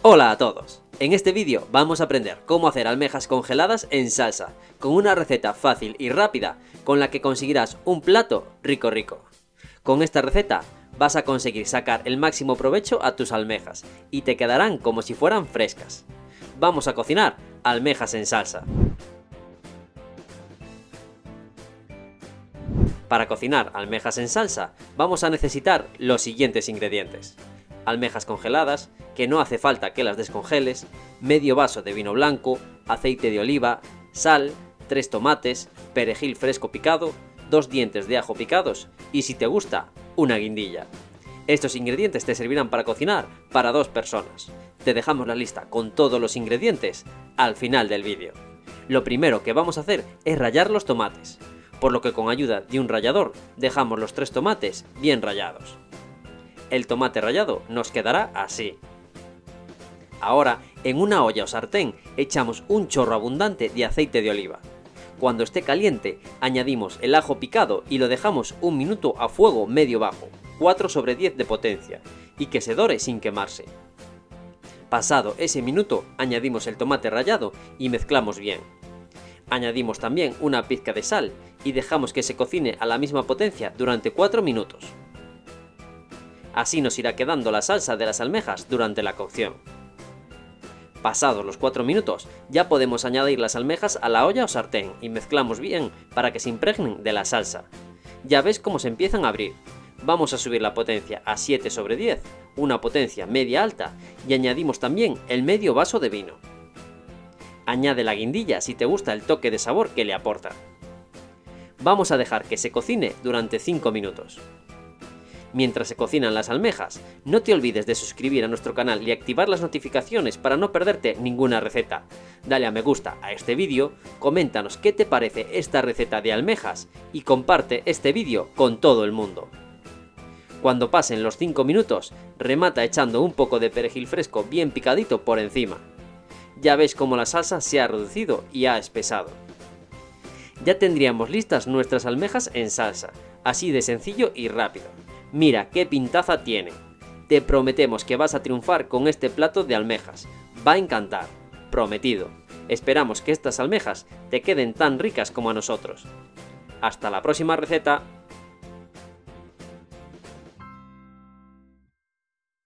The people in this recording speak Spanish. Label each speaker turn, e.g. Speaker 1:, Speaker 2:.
Speaker 1: Hola a todos, en este vídeo vamos a aprender cómo hacer almejas congeladas en salsa, con una receta fácil y rápida con la que conseguirás un plato rico. Con esta receta vas a conseguir sacar el máximo provecho a tus almejas y te quedarán como si fueran frescas. Vamos a cocinar almejas en salsa. Para cocinar almejas en salsa vamos a necesitar los siguientes ingredientes: almejas congeladas, que no hace falta que las descongeles, medio vaso de vino blanco, aceite de oliva, sal, 3 tomates, perejil fresco picado, 2 dientes de ajo picados y, si te gusta, una guindilla. Estos ingredientes te servirán para cocinar para 2 personas. Te dejamos la lista con todos los ingredientes al final del vídeo. Lo primero que vamos a hacer es rallar los tomates, por lo que con ayuda de un rallador dejamos los 3 tomates bien rallados. El tomate rallado nos quedará así. Ahora, en una olla o sartén echamos un chorro abundante de aceite de oliva. Cuando esté caliente, añadimos el ajo picado y lo dejamos un minuto a fuego medio bajo, 4/10 de potencia, y que se dore sin quemarse. Pasado ese minuto, añadimos el tomate rallado y mezclamos bien. Añadimos también una pizca de sal y dejamos que se cocine a la misma potencia durante 4 minutos. Así nos irá quedando la salsa de las almejas durante la cocción. Pasados los 4 minutos, ya podemos añadir las almejas a la olla o sartén y mezclamos bien para que se impregnen de la salsa. Ya ves cómo se empiezan a abrir. Vamos a subir la potencia a 7/10, una potencia media alta, y añadimos también el medio vaso de vino. Añade la guindilla si te gusta el toque de sabor que le aporta. Vamos a dejar que se cocine durante 5 minutos. Mientras se cocinan las almejas, no te olvides de suscribir a nuestro canal y activar las notificaciones para no perderte ninguna receta. Dale a me gusta a este vídeo, coméntanos qué te parece esta receta de almejas y comparte este vídeo con todo el mundo. Cuando pasen los 5 minutos, remata echando un poco de perejil fresco bien picadito por encima. Ya ves cómo la salsa se ha reducido y ha espesado. Ya tendríamos listas nuestras almejas en salsa, así de sencillo y rápido. Mira qué pintaza tiene. Te prometemos que vas a triunfar con este plato de almejas. Va a encantar, prometido. Esperamos que estas almejas te queden tan ricas como a nosotros. Hasta la próxima receta.